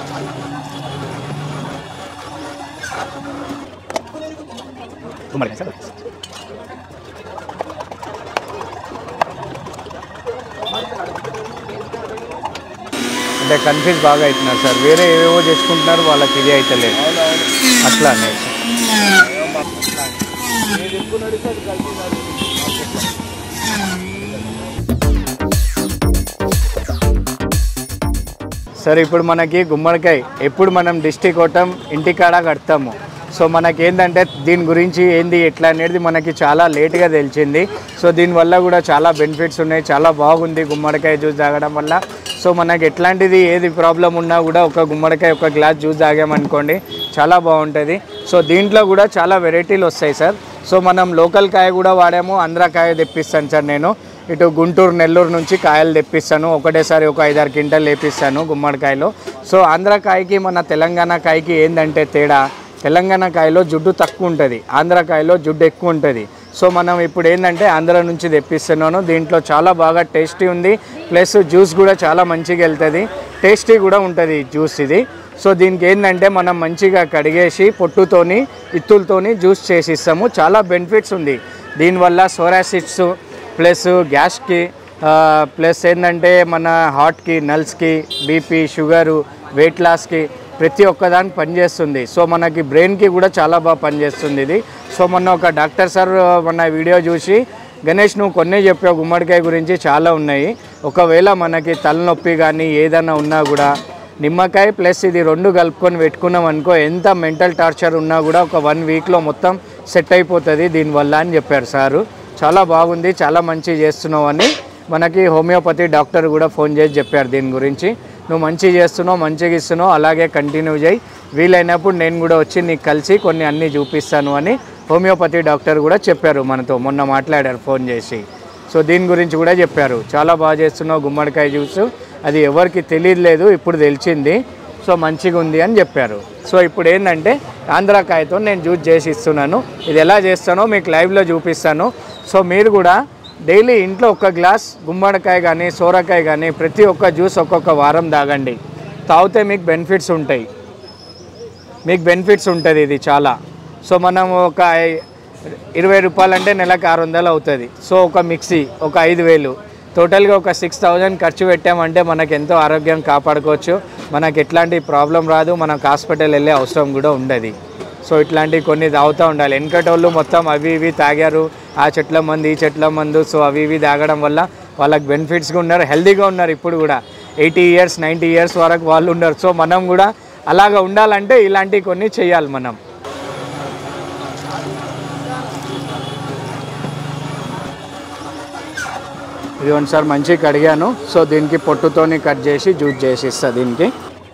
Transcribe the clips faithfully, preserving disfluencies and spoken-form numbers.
గుమ్మడికాయ సార్. అంటే కన్ఫ్యూజ్ బాగా అవుతున్నారు సార్, వేరే ఏవేవో చేసుకుంటున్నారు, వాళ్ళకి ఇది అయితే లేదు అట్లా అనేది సార్. ఇప్పుడు మనకి గుమ్మడికాయ ఎప్పుడు మనం డిస్ట్రిక్ట్ కోటం ఇంటికాడ కడతాము. సో మనకి ఏంటంటే దీని గురించి ఏంది ఎట్లా అనేది మనకి చాలా లేట్గా తెలిసింది. సో దీనివల్ల కూడా చాలా బెనిఫిట్స్ ఉన్నాయి, చాలా బాగుంది గుమ్మడికాయ జ్యూస్ తాగడం వల్ల. సో మనకి ఎట్లాంటిది ఏది ప్రాబ్లం ఉన్నా కూడా ఒక గుమ్మడికాయ ఒక గ్లాస్ జ్యూస్ తాగామనుకోండి చాలా బాగుంటుంది. సో దీంట్లో కూడా చాలా వెరైటీలు వస్తాయి సార్. సో మనం లోకల్ కాయ కూడా వాడాము, ఆంధ్ర కాయ తెప్పిస్తాను సార్. నేను ఇటు గుంటూరు నెల్లూరు నుంచి కాయలు తెప్పిస్తాను, ఒకటేసారి ఒక ఐదారు క్వింటల్ లేపిస్తాను గుమ్మడికాయలో. సో ఆంధ్ర కాయకి మన తెలంగాణ కాయకి ఏంటంటే తేడా, తెలంగాణ కాయలో జుడ్డు తక్కువ ఉంటుంది, ఆంధ్ర కాయలో జుడ్డు ఎక్కువ ఉంటుంది. సో మనం ఇప్పుడు ఏంటంటే ఆంధ్ర నుంచి తెప్పిస్తున్నాను. దీంట్లో చాలా బాగా టేస్టీ ఉంది, ప్లస్ జ్యూస్ కూడా చాలా మంచిగా వెళ్తుంది, టేస్టీ కూడా ఉంటుంది జ్యూస్ ఇది. సో దీనికి ఏంటంటే మనం మంచిగా కడిగేసి పొట్టుతోని ఇత్తులతోని జ్యూస్ చేసి ఇస్తాము. చాలా బెనిఫిట్స్ ఉంది దీనివల్ల, సోరాసిడ్స్ ప్లస్ గ్యాస్కి ప్లస్ ఏంటంటే మన హార్ట్కి, నల్స్కి, బీపీ, షుగరు, వెయిట్ లాస్కి ప్రతి ఒక్కదానికి పనిచేస్తుంది. సో మనకి బ్రెయిన్కి కూడా చాలా బాగా పనిచేస్తుంది ఇది. సో మొన్న ఒక డాక్టర్ సార్ మొన్న వీడియో చూసి, గణేష్ నువ్వు కొన్ని చెప్పావు గుమ్మడికాయ గురించి, చాలా ఉన్నాయి, ఒకవేళ మనకి తలనొప్పి కానీ ఏదైనా ఉన్నా కూడా నిమ్మకాయ ప్లస్ ఇది రెండు కలుపుకొని పెట్టుకున్నాం అనుకో, ఎంత మెంటల్ టార్చర్ ఉన్నా కూడా ఒక వన్ వీక్లో మొత్తం సెట్ అయిపోతుంది దీనివల్ల అని చెప్పారు సారు. చాలా బాగుంది, చాలా మంచి చేస్తున్నావు అని మనకి హోమియోపతి డాక్టర్ కూడా ఫోన్ చేసి చెప్పారు దీని గురించి. నువ్వు మంచిగా చేస్తున్నావు, మంచిగా ఇస్తున్నావు, అలాగే కంటిన్యూ చేయి, వీలైనప్పుడు నేను కూడా వచ్చి నీకు కలిసి కొన్ని అన్నీ చూపిస్తాను అని హోమియోపతి డాక్టర్ కూడా చెప్పారు మనతో, మొన్న మాట్లాడారు ఫోన్ చేసి. సో దీని గురించి కూడా చెప్పారు, చాలా బాగా చేస్తున్నావు గుమ్మడికాయ జ్యూస్, అది ఎవరికి తెలియలేదు ఇప్పుడు తెలిసింది, సో మంచిగా ఉంది అని చెప్పారు. సో ఇప్పుడు ఏంటంటే ఆంధ్రకాయతో నేను జ్యూస్ చేసి ఇస్తున్నాను, ఇది ఎలా చేస్తానో మీకు లైవ్లో చూపిస్తాను. సో మీరు కూడా డైలీ ఇంట్లో ఒక గ్లాస్ గుమ్మడికాయ కానీ సోరకాయ కానీ ప్రతి ఒక్క జ్యూస్ ఒక్కొక్క వారం తాగండి, తాగితే మీకు బెనిఫిట్స్ ఉంటాయి, మీకు బెనిఫిట్స్ ఉంటుంది ఇది చాలా. సో మనం ఒక ఇరవై రూపాయలు అంటే నెలకు ఆరు వందలు అవుతుంది. సో ఒక మిక్సీ ఒక ఐదు వేలు టోటల్గా ఒక సిక్స్ థౌజండ్ ఖర్చు పెట్టామంటే మనకు ఎంతో ఆరోగ్యం కాపాడుకోవచ్చు, మనకు ఎట్లాంటి ప్రాబ్లం రాదు, మనకు హాస్పిటల్ వెళ్ళే అవసరం కూడా ఉండదు. సో ఇట్లాంటివి కొన్ని తాగుతూ ఉండాలి. వెనకటోళ్ళు మొత్తం అవి ఇవి తాగారు, ఆ చెట్ల మందు ఈ చెట్ల మందు, సో అవి ఇవి తాగడం వల్ల వాళ్ళకి బెనిఫిట్స్గా ఉన్నారు, హెల్తీగా ఉన్నారు. ఇప్పుడు కూడా ఎయిటీ ఇయర్స్ నైంటీ ఇయర్స్ వరకు వాళ్ళు ఉన్నారు. సో మనం కూడా అలాగా ఉండాలంటే ఇలాంటివి కొన్ని చేయాలి మనం. ఇదిగోండి సార్, మంచిగా కడిగాను. సో దీనికి పొట్టుతోని కట్ చేసి జ్యూస్ చేసి ఇస్తా దీనికి.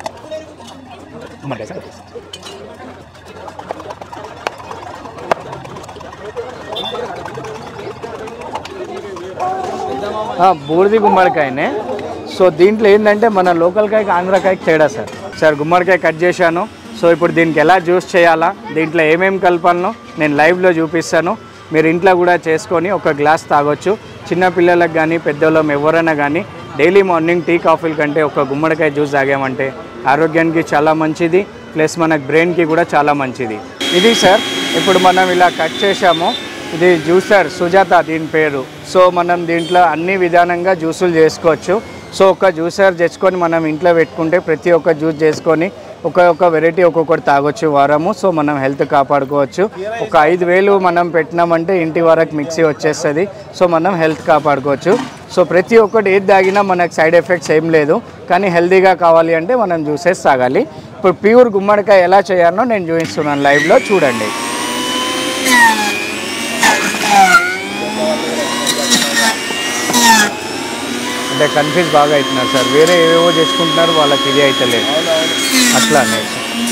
బూడిది గుమ్మడికాయనే. సో దీంట్లో ఏంటంటే మన లోకల్ కాయకి ఆంధ్రకాయకి తేడా సార్. సార్ గుమ్మడికాయ కట్ చేశాను. సో ఇప్పుడు దీనికి ఎలా జ్యూస్ చేయాలా, దీంట్లో ఏమేమి కలపాలనో నేను లైవ్లో చూపిస్తాను. మీరు ఇంట్లో కూడా చేసుకొని ఒక గ్లాస్ తాగొచ్చు. చిన్నపిల్లలకు కానీ పెద్దోళ్ళం ఎవరైనా కానీ డైలీ మార్నింగ్ టీ కాఫీల కంటే ఒక గుమ్మడికాయ జ్యూస్ తాగామంటే ఆరోగ్యానికి చాలా మంచిది, ప్లస్ మనకు బ్రెయిన్కి కూడా చాలా మంచిది. ఇది సార్ ఇప్పుడు మనం ఇలా కట్ చేసాము, ఇది జ్యూసర్ సుజాత దీని పేరు. సో మనం దీంట్లో అన్ని విధానంగా జ్యూసులు చేసుకోవచ్చు. సో ఒక జ్యూసర్ తెచ్చుకొని మనం ఇంట్లో పెట్టుకుంటే ప్రతి ఒక్క జ్యూస్ చేసుకొని ఒక ఒక వెరైటీ ఒక్కొక్కటి తాగొచ్చు వారము. సో మనం హెల్త్ కాపాడుకోవచ్చు. ఒక ఐదు వేలు మనం పెట్టినామంటే ఇంటి వరకు మిక్సీ వచ్చేస్తుంది. సో మనం హెల్త్ కాపాడుకోవచ్చు. సో ప్రతి ఒక్కటి ఏది తాగినా మనకు సైడ్ ఎఫెక్ట్స్ ఏం లేదు, కానీ హెల్తీగా కావాలి అంటే మనం జ్యూసెస్ తాగాలి. ఇప్పుడు ప్యూర్ గుమ్మడికాయ ఎలా చేయాలో నేను చూపిస్తున్నాను, లైవ్లో చూడండి. అంటే కన్ఫ్యూజ్ బాగా అవుతున్నారు సార్, వేరే ఏవేవో చేసుకుంటున్నారు, వాళ్ళకి ఇది అయితే లేదు అట్లా అనేది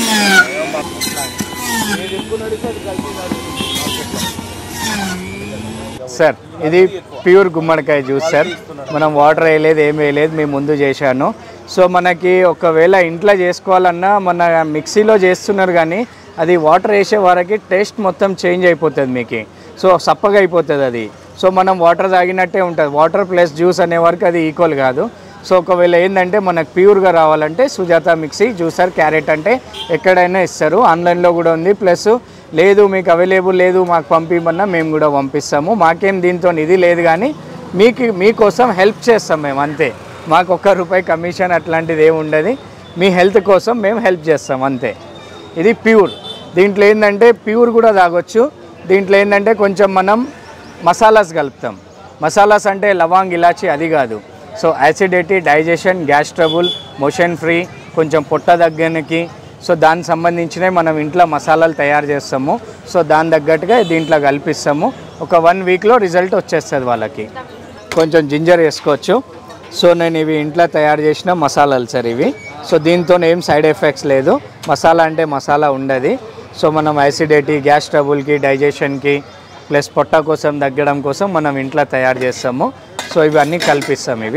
సార్. ఇది ప్యూర్ గుమ్మడికాయ జ్యూస్ సార్, మనం వాటర్ వేయలేదు ఏం వేయలేదు, మేము ముందు చేశాను. సో మనకి ఒకవేళ ఇంట్లో చేసుకోవాలన్నా మన మిక్సీలో చేస్తున్నారు, కానీ అది వాటర్ వేసే వరకు టేస్ట్ మొత్తం చేంజ్ అయిపోతుంది మీకు. సో సప్పగా అయిపోతుంది అది. సో మనం వాటర్ తాగినట్టే ఉంటుంది, వాటర్ ప్లస్ జ్యూస్ అనే వరకు అది ఈక్వల్ కాదు. సో ఒకవేళ ఏంటంటే మనకు ప్యూర్గా రావాలంటే సుజాత మిక్సీ జ్యూసర్ క్యారెట్ అంటే ఎక్కడైనా ఇస్తారు, ఆన్లైన్లో కూడా ఉంది. ప్లస్ లేదు మీకు అవైలబుల్ లేదు మాకు పంపిమన్నా మేము కూడా పంపిస్తాము. మాకేం దీంతో ఇది లేదు, కానీ మీకు మీకోసం హెల్ప్ చేస్తాం మేము అంతే. మాకు ఒక్క రూపాయి కమిషన్ అట్లాంటిది ఏమి ఉండదు, మీ హెల్త్ కోసం మేము హెల్ప్ చేస్తాం అంతే. ఇది ప్యూర్. దీంట్లో ఏంటంటే ప్యూర్ కూడా తాగొచ్చు. దీంట్లో ఏంటంటే కొంచెం మనం మసాలాస్ కలుపుతాం. మసాలాస్ అంటే లవాంగ్ ఇలాచి అది కాదు. So acidity, digestion, gas trouble, motion free, కొంచెం పొట్ట దగ్గరికి, సో దానికి సంబంధించినవి మనం ఇంట్లో మసాలాలు తయారు చేస్తాము. సో దాని తగ్గట్టుగా దీంట్లో కల్పిస్తాము. ఒక వన్ వీక్లో రిజల్ట్ వచ్చేస్తుంది వాళ్ళకి. కొంచెం జింజర్ వేసుకోవచ్చు. సో నేను ఇవి ఇంట్లో తయారు చేసిన మసాలాలు సార్ ఇవి. సో దీంతో ఏం సైడ్ ఎఫెక్ట్స్ లేదు. మసాలా అంటే మసాలా ఉండదు. సో మనం యాసిడిటీ, గ్యాస్ ట్రబుల్కి, డైజెషన్కి ప్లస్ పొట్ట కోసం తగ్గడం కోసం మనం ఇంట్లో తయారు చేస్తాము. సో ఇవన్నీ కల్పిస్తాం. ఇవి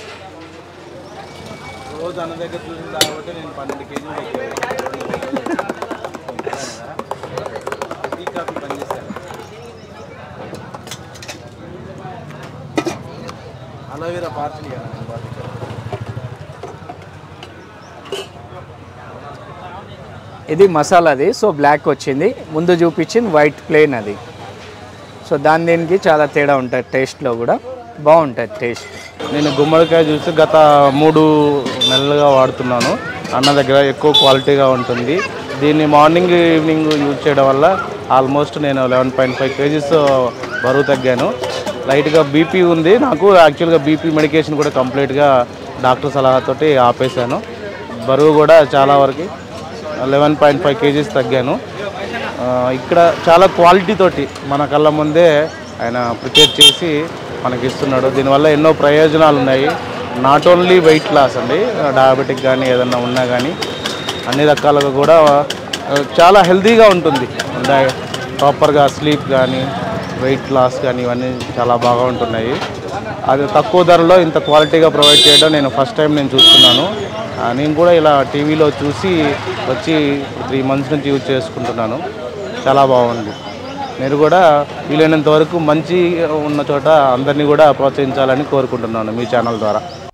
ఇది మసాలాది. సో బ్లాక్ వచ్చింది, ముందు చూపించింది వైట్ ప్లేన్ అది. సో దాని దీనికి చాలా తేడా ఉంటుంది, టేస్ట్లో కూడా బాగుంటుంది టేస్ట్. నేను గుమ్మడికాయ జ్యూస్ గత మూడు నెలలుగా వాడుతున్నాను. అన్న దగ్గర ఎక్కువ క్వాలిటీగా ఉంటుంది. దీన్ని మార్నింగ్ ఈవినింగ్ యూజ్ చేయడం వల్ల ఆల్మోస్ట్ నేను లెవెన్ పాయింట్ ఫైవ్ కేజీస్ బరువు తగ్గాను. లైట్గా బీపీ ఉంది నాకు. యాక్చువల్గా బీపీ మెడికేషన్ కూడా కంప్లీట్గా డాక్టర్ సలహాతోటి ఆపేశాను. బరువు కూడా చాలా వరకు లెవెన్ పాయింట్ ఫైవ్ కేజీస్ తగ్గాను. ఇక్కడ చాలా క్వాలిటీ తోటి మన కళ్ళ ముందే ఆయన ప్రిపేర్ చేసి మనకి ఇస్తున్నాడు. దీనివల్ల ఎన్నో ప్రయోజనాలు ఉన్నాయి. నాట్ ఓన్లీ వెయిట్ లాస్ అండి, డయాబెటిక్ కానీ ఏదన్నా ఉన్నా కానీ అన్ని రకాలుగా కూడా చాలా హెల్తీగా ఉంటుంది. ప్రాపర్గా స్లీప్ కానీ వెయిట్ లాస్ కానీ ఇవన్నీ చాలా బాగా ఉంటున్నాయి. అది తక్కువ ధరలో ఇంత క్వాలిటీగా ప్రొవైడ్ చేయడం నేను ఫస్ట్ టైం నేను చూస్తున్నాను. నేను కూడా ఇలా టీవీలో చూసి వచ్చి త్రీ మంత్స్ నుంచి యూజ్ చేసుకుంటున్నాను. చాలా బాగుంది. మీరు కూడా వీలైనంత వరకు మంచి ఉన్న చోట అందరినీ కూడా ప్రోత్సహించాలని కోరుకుంటున్నాను మీ ఛానల్ ద్వారా.